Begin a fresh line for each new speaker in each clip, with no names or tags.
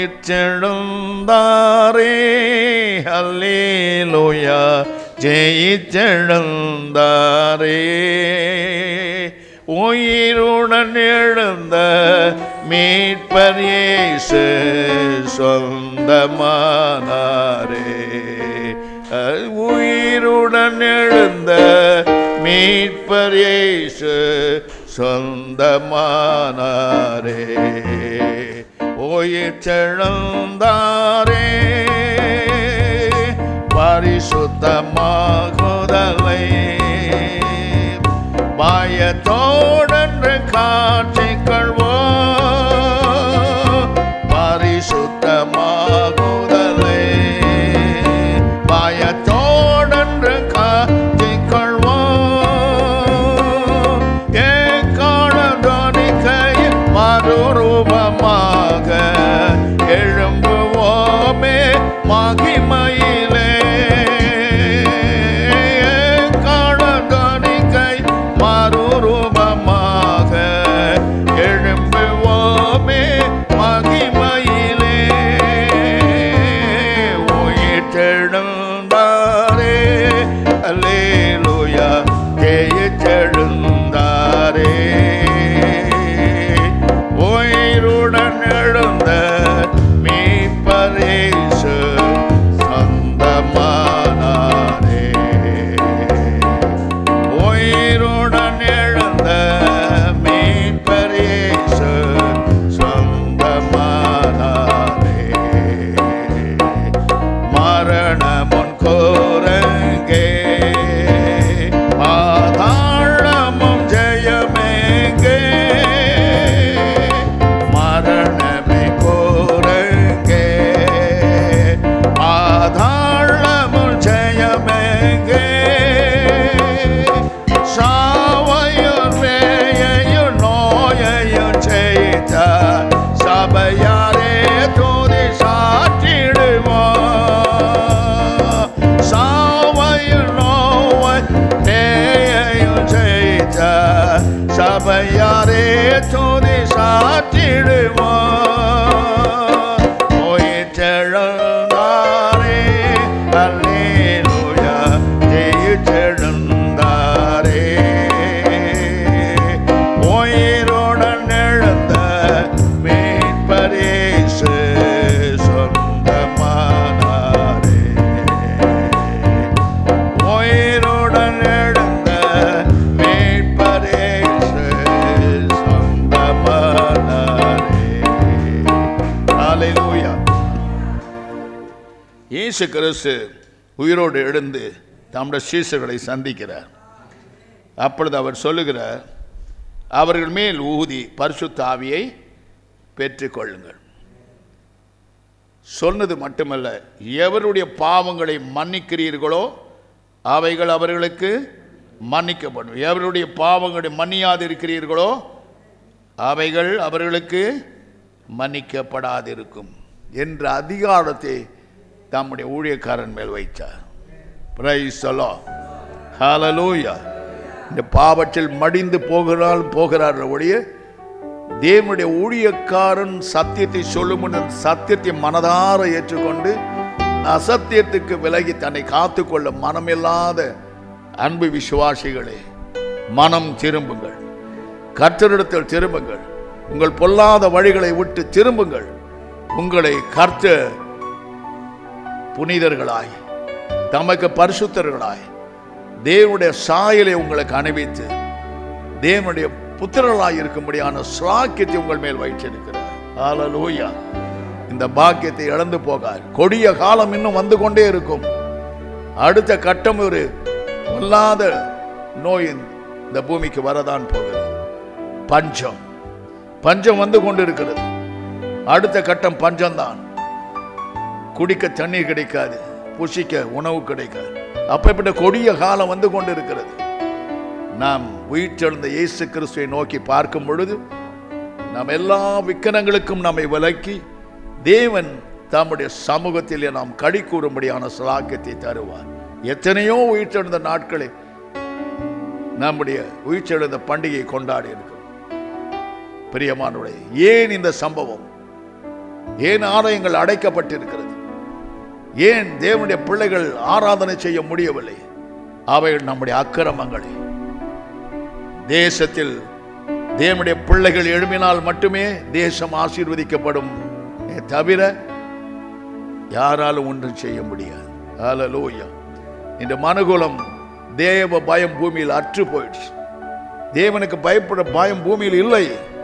உயிர்த்தெழுந்தாரே அல்லேலூயா ஜெயித்தெழுந்தாரே உயிருடன் எழுந்த மீட்பர் இயேசு சொந்தமானாரே உயிருடன் எழுந்த மீட்பர் இயேசு சொந்தமானாரே உயிர்த்தெழுந்தாரே பரிசுத்தமாகுதலை பயத்தோடென்று காட்சிக் கொள்வோம் பரிசுத்தமாகுதலை பயத்தோடென்று காட்சிக் கொள்வோம் எக்காலதொனிக்கையில் மறுரூபமாக எழும்புவோமே மகிமையிலே மறுரூபமாக எழும்புவோமே மகிமையிலே உயிர்த்தெழுந்தாரே அல்லேலூயா ஜெயித்தெழுந்தாரே உயிருடன் எழுந்த மீட்பர் இயேசு சொந்தமானாரே உயிருடன் எழுந்த மீட்பர் இயேசு சொந்தமானாரே மரணமுன் கோரங்கே பாதாளமும் ஜெயமேங்கே மரணமே கோரங்கே பாதாளமும் ஜெயமேங்கே சாவையும் வேயையும் நோயையும் செய்த சபையாரே துதி சாற்றிடுவோம் சாவையும் நோய் நேயையும் செய்த சபையாரே துதி சாற்றிடுவோம் உயிர்த்தெழுந்தாரே அல்லேலூயா ஜெயித்தெழுந்தாரே உயிருடன் எழுந்த மீட்பர் இயேசு சொந்தமானாரே உயிருடன் எழுந்த மீட்பர் இயேசு சொந்தமானாரே. அல்லேலூயா. இயேசு கிறிஸ்து உயிரோடு எழுந்து தம்முடைய சீஷர்களை சந்திக்கிறார். அப்பொழுது அவர் சொல்லுகிறார், அவர்கள் மேல் ஊதி பரிசுத்த ஆவியை பெற்றுக்கொள்ளுங்கள். சொன்னது மட்டுமல்ல, எவருடைய பாவங்களை மன்னிக்கிறீர்களோ அவைகள் அவர்களுக்கு மன்னிக்கப்படும், எவருடைய பாவங்களை மன்னியாதிருக்கிறீர்களோ அவைகள் அவர்களுக்கு மன்னிக்கப்படாதிருக்கும் என்ற அதிகாரத்தை தம்முடைய ஊழியக்காரன் மேல் வைத்தார். Praise the lord. ஹல்லேலூயா. இந்த பாவத்தில் மடிந்து போகிறார் ஒழிய தேவனுடைய ஊழியக்காரன் சத்தியத்தை சொல்லும் சத்தியத்தை மனதார ஏற்றுக்கொண்டு அசத்தியத்துக்கு விலகி தன்னை காத்துக்கொள்ள மனமில்லாத அன்பு விசுவாசிகளே, மனம் திரும்புங்கள், கர்த்தரிடத்தில் திரும்புங்கள், உங்கள் பொல்லாத வழிகளை விட்டு திரும்புங்கள். உங்களை கர்த்தர் புனிதர்களாய் தமக்கு பரிசுத்தர்களாய் தேவனுடைய சாயலை உங்களுக்கு அணிவித்து தேவனுடைய புத்திரர்களாய் இருக்கும்படியான சாக்கியத்தை உங்கள் மேல் வைத்திருக்கிறார். ஹல்லேலூயா. இந்த பாக்கியத்தை இழந்து போகார். கொடிய காலம் இன்னும் வந்து கொண்டே இருக்கும். அடுத்த கட்டம் ஒரு பொல்லாத நோய் இந்த பூமிக்கு வரதான் போகிறது. பஞ்சம் பஞ்சம் வந்து கொண்டிருக்கிறது. அடுத்த கட்டம் பஞ்சம்தான். குடிக்க தண்ணீர் கிடைக்காது, புசிக்க உணவு கிடைக்காது. அப்பேற்பட்ட கொடிய காலம் வந்து கொண்டிருக்கிறது. நாம் உயிர்த்தெழுந்த இயேசு கிறிஸ்துவை நோக்கி பார்க்கும் பொழுது நாம் எல்லா விக்கிரங்களுக்கும் நம்மை விலக்கி தேவன் தம்முடைய சமூகத்திலே நாம் களி கூறும்படியான சலாக்கியத்தை தருவார். எத்தனையோ உயிர்த்தெழுந்த நாட்களை நம்முடைய உயிர்த்தெழுந்த பண்டிகையை கொண்டாடி இருக்கிறோம். பிரியமானவர்களே, ஏன் இந்த சம்பவம்? ஏன் ஆலயங்கள் அடைக்கப்பட்டிருக்கிறது? ஏன் தேவனுடைய பிள்ளைகள் ஆராதனை செய்ய முடியவில்லை? அவைகள் நம்முடைய அக்கிரமங்களே. தேசத்தில் தேவனுடைய பிள்ளைகள் எழுப்பினால் மட்டுமே தேசம் ஆசீர்வதிக்கப்படும், தவிர யாராலும் ஒன்றும் செய்ய முடியாது. ஹல்லேலூயா. இந்த மனுகுலம் தேவ பயம் பூமியில் அற்று போயிடுச்சு. தேவனுக்கு பயப்பட பயம் பூமியில் இல்லை.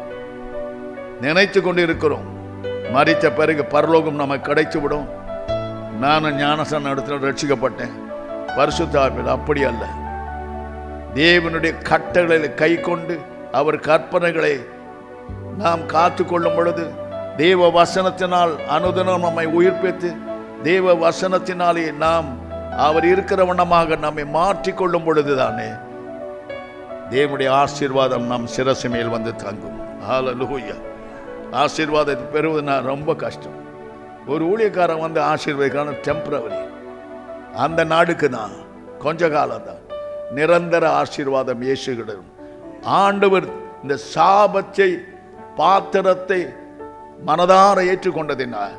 நினைத்து கொண்டு இருக்கிறோம் மரித்த பிறகு பரலோகம் நமக்கு கிடைத்து விடும். நானும் ஞானஸ்நானம் நடத்தின ரட்சிக்கப்பட்டேன். பரிசுத்த ஆவியில் அப்படி அல்ல. தேவனுடைய கட்டளைகளை கை கொண்டு அவர் கற்பனைகளை நாம் காத்து கொள்ளும் பொழுது, தேவ வசனத்தினால் அனுதினம் நம்மை உயிர்ப்பித்து தேவ வசனத்தினாலே நாம் அவர் இருக்கிற வண்ணமாக நம்மை மாற்றிக்கொள்ளும் பொழுதுதானே தேவனுடைய ஆசீர்வாதம் நம் சிரசு மேல் வந்து தங்கும். ஹல்லேலூயா. ஆசீர்வாதத்தை பெறுவது ரொம்ப கஷ்டம். ஒரு ஊழியக்காரன் வந்து ஆசீர்வதிக்கான டெம்பரவரி, அந்த நாடுக்கு தான் கொஞ்ச காலம் தான். நிரந்தர ஆசீர்வாதம் இயேசுவிடம். ஆண்டவர் இந்த சாபத்தை பாத்திரத்தை மனதார ஏற்றுக்கொண்டதினால்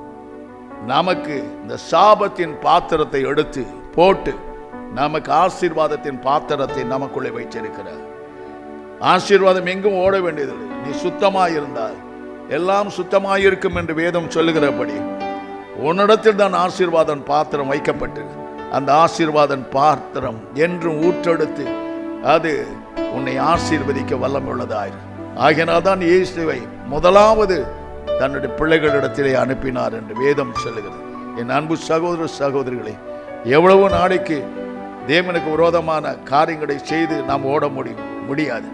நமக்கு இந்த சாபத்தின் பாத்திரத்தை எடுத்து போட்டு நமக்கு ஆசீர்வாதத்தின் பாத்திரத்தை நமக்குள்ளே வைத்திருக்கிறார். ஆசீர்வாதம் எங்கும் ஓட வேண்டியதில்லை. நீ சுத்தமாய் இருந்தால் எல்லாம் சுத்தமாய் இருக்கும் என்று வேதம் சொல்லுகிறபடி உன்னிடத்தில் தான் ஆசீர்வாதம் பாத்திரம் வைக்கப்பட்டு அந்த ஆசீர்வாதம் பாத்திரம் என்றும் ஊற்றெடுத்து அது உன்னை ஆசீர்வதிக்க வல்லமுள்ளதாயிரு. ஆகையினால் தான் இயேசுவை முதலாவது தன்னுடைய பிள்ளைகளிடத்திலே அனுப்பினார் என்று வேதம் சொல்லுகிறது. என் அன்பு சகோதர சகோதரிகளை, எவ்வளவு நாளைக்கு தேவனுக்கு விரோதமான காரியங்களை செய்து நாம் ஓட முடியாது.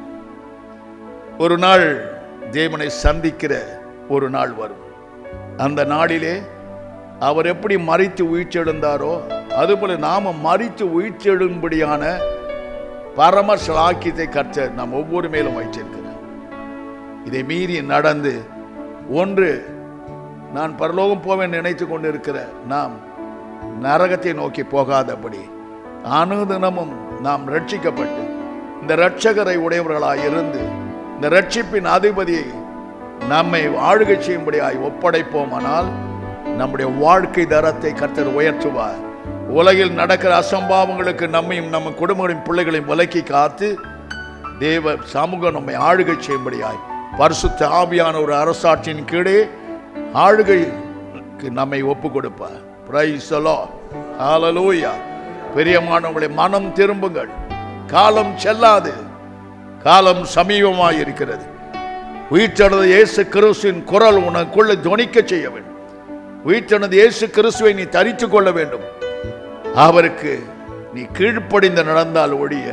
ஒரு நாள் தேவனை சந்திக்கிற ஒரு நாள் வரும். அந்த நாளிலே அவர் எப்படி மரித்து உயிர்த்தெழுந்தாரோ அதுபோல நாம மரித்து உயிர்த்தெழும்படியான பரம ஸ்லாக்கியத்தை கர்த்தர் நாம் ஒவ்வொரு மேலும் வைத்திருக்கிறார். இதை மீறி நடந்து ஒன்று நான் பரலோகம் போவேன் நினைத்து கொண்டிருக்கிற நாம் நரகத்தை நோக்கி போகாதபடி அனுதினமும் நாம் ரட்சிக்கப்பட்டு இந்த இரட்சகரை உடையவர்களாய் இருந்து இந்த ரட்சிப்பின் அதிபதியை நம்மை ஆளுகை செய்யும்படியாய் ஒப்படைப்போமானால் நம்முடைய வாழ்க்கை தரத்தை கர்த்தர் உயர்த்துவார். உலகில் நடக்கிற அசம்பாவங்களுக்கு நம்மையும் நம்ம குடும்பங்களின் பிள்ளைகளையும் விலக்கி காத்து தேவ சமூகம் நம்மை ஆளுகை செய்யும்படியாய் பரிசுத்த ஆவியான ஒரு அரசாட்சியின் கீழே ஆளுகைக்கு நம்மை ஒப்பு கொடுப்பார். Praise the lord. ஹல்லேலூயா. பிரியமானவர்களே, மனம் திரும்புங்கள். காலம் செல்லாது, காலம் சமீபமாய் இருக்கிறது. உயிர்த்தெழுந்த இயேசு கிறிஸ்துவின் குரல் உனக்குள்ளே துணிக்க செய்ய வேண்டும். உயிர்த்தெழுந்த இயேசு கிறிஸ்துவை நீ தரித்துக் கொள்ள வேண்டும். அவருக்கு நீ கீழ்ப்படிந்து நடந்தால் ஒழிய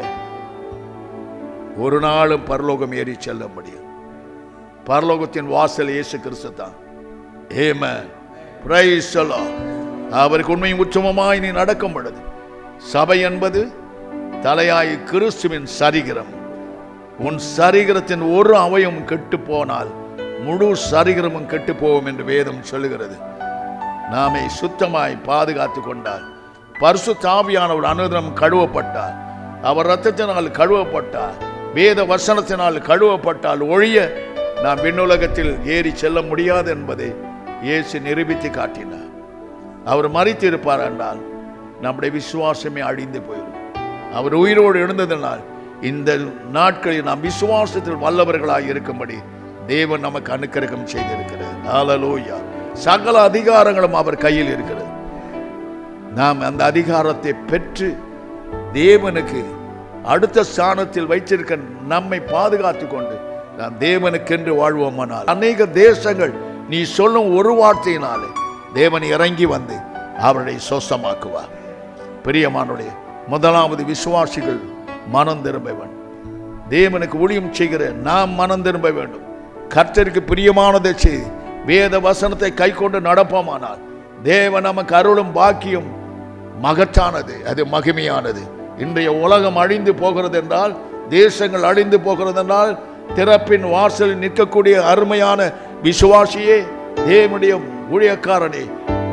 ஒரு நாளும் பரலோகம் ஏறி செல்ல முடியும். பரலோகத்தின் வாசல் இயேசு கிறிஸ்து தான். ஆமென். Praise the lord. அவருக்கு உண்மையும் உச்சமமாய் நீ நடக்கும் பொழுது சபை என்பது தலையாய் கிறிஸ்துவின் சரீரம். உன் சரீரத்தின் ஒரு அவயம் கெட்டு போனால் முழு சரீரமும் கெட்டு போவோம் என்று வேதம் சொல்லுகிறது. நாமே சுத்தமாய் பாதுகாத்து கொண்டால், பரிசுத்த ஆவியானவர் அனுதினம் கழுவப்பட்டால், அவர் இரத்தத்தினால் கழுவப்பட்டால், வேத வசனத்தினால் கழுவப்பட்டால் ஒழிய நாம் விண்ணுலகத்தில் ஏறி செல்ல முடியாது என்பதை இயேசு நிரூபித்து காட்டினார். அவர் மரித்து இருப்பார் என்றால் நம்முடைய விசுவாசமே அழிந்து போயிடும். அவர் உயிரோடு எழுந்ததனால் இந்த நாட்களில் நாம் விசுவாசத்தில் வல்லவர்களாக இருக்கும்படி தேவன் நமக்கு அனுக்கிரகம் செய்திருக்கிறார். ஹல்லேலூயா. சகல அதிகாரங்களும் அவர் கையில் இருக்கிறது. நாம் அந்த அதிகாரத்தை பெற்று தேவனுக்கு அடுத்த ஸ்தானத்தில் வைத்திருக்க நம்மை பாதுகாத்து கொண்டு நாம் தேவனுக்கென்று வாழ்வோமானால் அநேக தேசங்கள் நீ சொல்லும் ஒரு வார்த்தையினாலே தேவன் இறங்கி வந்து அவர்களை சொசமாக்குவார். பிரியமானுடைய முதலாவது விசுவாசிகள் மனம் திரும்ப வேண்டும். தேவனுக்கு ஊழியம் செய்கிற நாம் மனம் திரும்ப வேண்டும். கர்த்தருக்கு பிரியமானதை செய்து வேத வசனத்தை கை கொண்டு நடப்போமானால் தேவன் நமக்கு அருளும் பாக்கியம் மகத்தானது, அது மகிமையானது. இன்றைய உலகம் அழிந்து போகிறது என்றால், தேசங்கள் அழிந்து போகிறது என்றால், திறப்பின் வாசலில் நிற்கக்கூடிய அருமையான விசுவாசியே, தேவனுடைய ஊழியக்காரனே,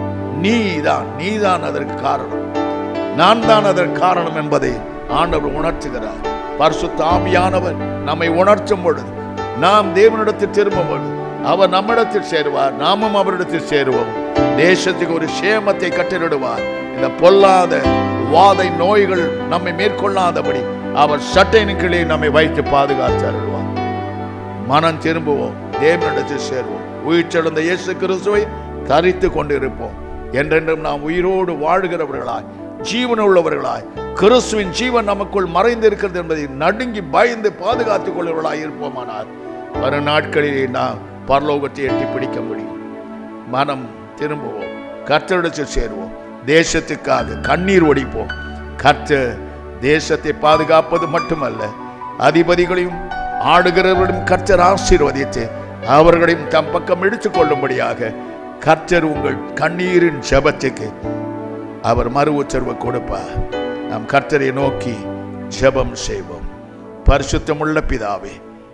நீதான் அதற்கு காரணம், நான் தான் அதற்கு காரணம் என்பதை ஆண்டவர் உணர்த்துகிறார். பரிசுத்த ஆவியானவர் நம்மை உணர்த்தும் பொழுது நாம் தேவனிடத்தில் திரும்பும் பொழுது அவர் நம்மிடத்தில் சேருவார், நாமும் அவரிடத்தில் சேருவோம். தேசத்துக்கு ஒரு சேமத்தை கட்டளிடுவார். இந்த பொல்லாத வாதை நோய்கள் நம்மை மேற்கொள்ளாதபடி அவர் சட்டையின் கீழே நம்மை வைத்து பாதுகாத்து அருள்வார். மனம் திரும்புவோம், தேவனிடத்தில் சேருவோம். உயிர்த்தெழுந்த இயேசு கிறிஸ்துவை தரித்து கொண்டிருப்போம். என்றென்றும் நாம் உயிரோடு வாழ்கிறவர்களாய், ஜீவன் உள்ளவர்களாய், கிறிஸ்துவின் ஜீவன் நமக்குள் மறைந்திருக்கிறது என்பதை நடுங்கி பயந்து பாதுகாத்துக் கொள்கிறவர்களாய் இருப்போமானால் வரும் நாட்களிலே நாம் பரலோகத்தை எட்டி பிடிக்க முடியும். மனம் திரும்புவோம், கர்த்தரிடத்தில் சேருவோம். தேசத்துக்காக கண்ணீர் ஒடிப்போம். கர்த்தர் தேசத்தை பாதுகாப்பது மட்டுமல்ல, அதிபதிகளையும் ஆளுகிறவர்களையும் கர்த்தர் ஆசீர்வதித்து அவர்களையும் தம் பக்கம் எடுத்துக் கொள்ளும்படியாக கர்த்தர் உங்கள் கண்ணீரின் ஜெபத்துக்கு அவர் மறு உத்தரவு கொடுப்பார். நாம் கர்த்தரை நோக்கி ஜெபம் செய்வோம். பரிசுத்தமுள்ள பிதாவே,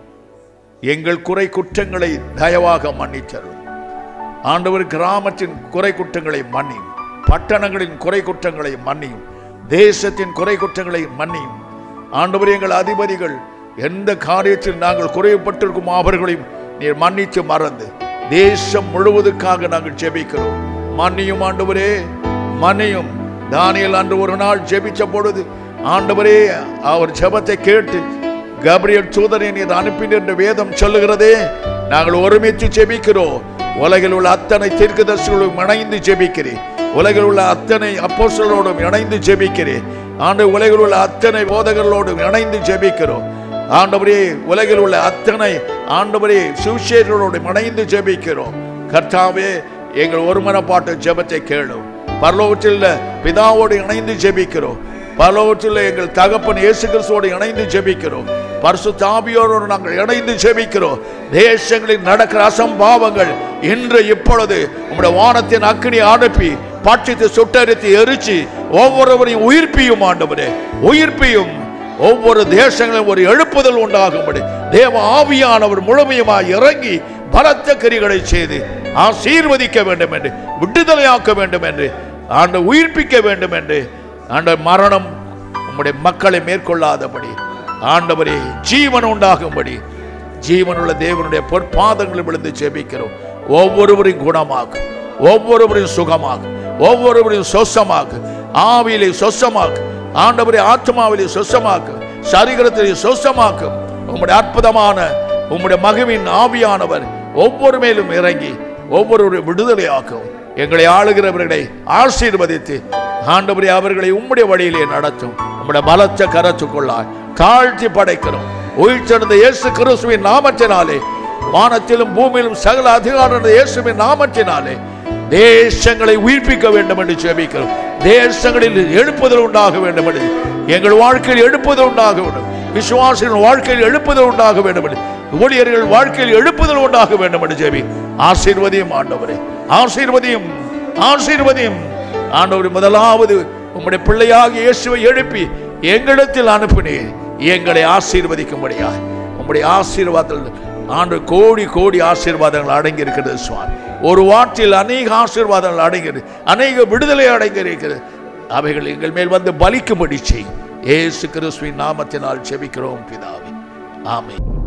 எங்கள் குறை குற்றங்களை தயவாக மன்னித்தருளும். ஆண்டவர், கிராமத்தின் குறை குற்றங்களை மன்னியும், பட்டணங்களின் குறை குற்றங்களை மன்னியும், தேசத்தின் குறை குற்றங்களை மன்னியும். ஆண்டவர், எங்கள் அதிபதிகள் எந்த காரியத்தில் நாங்கள் குறைப்பட்டிருக்கும் அவர்களையும் நீர் மன்னித்து மறந்து தேசம் முழுவதுக்காக நாங்கள் ஜெபிக்கிறோம். மன்னியும் ஆண்டவரே, மன்னியும். தானியேல் அன்று ஒரு நாள் ஜெபிச்ச பொழுது ஆண்டவரே அவர் ஜெபத்தை கேட்டு கபிரியேல் தூதனை நீர் அனுப்பினீர் என்று வேதம் சொல்லுகிறதே. நாங்கள் ஒருமித்து ஜெபிக்கிறோம். உலகில் உள்ள அத்தனை தீர்க்கதரிசிகளோடும் இணைந்து ஜெபிக்கிறேன். உலகில் உள்ள அத்தனை அப்போஸ்தலரோடும் இணைந்து ஜெபிக்கிறேன். உலகில் உள்ள அத்தனை போதகர்களோடும் இணைந்து ஜெபிக்கிறோம். ஆண்டவரே, உலகில் உள்ள அத்தனை ஆண்டவரே சுவிசேஷர்களோடு இணைந்து ஜெபிக்கிறோம். கர்த்தாவே, எங்கள் ஒருமனப்பாட்டு ஜெபத்தை கேளும். பரலோகத்தில் பிதாவோடு இணைந்து ஜெபிக்கிறோம். பரலோகத்தில் எங்கள் தகப்பன் இயேசு கிறிஸ்துவோடு இணைந்து ஜெபிக்கிறோம். பரிசுத்த ஆவியோடு நாங்கள் இணைந்து ஜெபிக்கிறோம். தேசங்களில் நடக்கிற அசம்பாவங்கள் இன்று இப்பொழுது உம்முடைய வானத்தின் அக்கினி அனுப்பி பட்சித்து சுட்டரித்து எரிச்சு ஒவ்வொருவரையும் உயிர்ப்பியும் ஆண்டவரே, உயிர்ப்பியும். ஒவ்வொரு தேசங்களும் ஒரு எழுப்புதல் உண்டாகும்படி தேவ ஆவியானவர் முழுமையுமாய் இறங்கி பலத்த கிரிகளை செய்து ஆசீர்வதிக்க வேண்டும் என்று, விடுதலையாக்க வேண்டும் என்று, உயிர்ப்பிக்க வேண்டும் என்று, மரணம் உம்முடைய மக்களை மேற்கொள்ளாதபடி ஆண்டவரே ஜீவன் உண்டாகும்படி ஜீவனுள்ள தேவனுடைய பொற்பாதங்களில் விழுந்து ஜெபிக்கிறோம். ஒவ்வொருவரையும் குணமாக்கு, ஒவ்வொருவரையும் சுகமாக்கு, ஒவ்வொருவரையும் சொசமாக்கு, ஆவியிலே சொசமாக்கு ஆண்டவரே, ஆத்மாவிலே சொசமாக்கு, சரீரத்திலே சொசமாக்கும். உம்முடைய அற்புதமான உம்முடைய மகிமையின் ஆவியானவர் ஒவ்வொரு மேலும் இறங்கி ஒவ்வொரு விடுதலையாக்கும். எங்களை ஆளுகிறவர்களை ஆசீர்வதித்து ஆண்டவரே அவர்களை உம்முடைய வழியிலே நடத்தும். உம்முடைய பலத்த கரத்துக்குள்ளாய் தாழ்த்தி படைக்கிறோம். உயிர்த்தெழுந்த இயேசு கிறிஸ்துவின் நாமத்தினாலே, வானத்திலும் பூமியிலும் சகல அதிகாரம் இயேசுவின் நாமத்தினாலே தேசங்களை உயிர்ப்பிக்க வேண்டும் என்று ஜெபிக்கிறோம். தேசங்களில் எழுப்புதல் உண்டாக வேண்டும் என்று, எங்கள் வாழ்க்கையில் எழுப்புதல் உண்டாக வேண்டும், விசுவாசிகள் வாழ்க்கையில் எழுப்புதல் உண்டாக வேண்டும் என்று, ஊழியர்கள் வாழ்க்கையில் எழுப்புதல் உண்டாக வேண்டும் என்று ஜெபி. ஆசீர்வதியும் ஆண்டவரே, ஆசீர்வதியும், ஆசீர்வதியும் ஆண்டவரே. முதலாவது உம்முடைய பிள்ளையாக இயேசுவை எழுப்பி எங்களிடத்தில் அனுப்பினீர், எங்களை ஆசீர்வதிக்கும்படியா. உம்முடைய ஆசீர்வாதத்தில் ஆண்டு கோடி கோடி ஆசீர்வாதங்கள் அடங்கி இருக்கிறது சுவாமி. ஒரு வார்த்தையில் அநேக ஆசீர்வாதங்கள் அடங்கிறது, அநேக விடுதலை அடங்கி இருக்கிறது. அவைகள் எங்கள் மேல் வந்து பலிக்கும்படி செய்யும். இயேசு கிறிஸ்துவின் நாமத்தினால் ஜெபிக்கிறோம் பிதாவே, ஆமென்.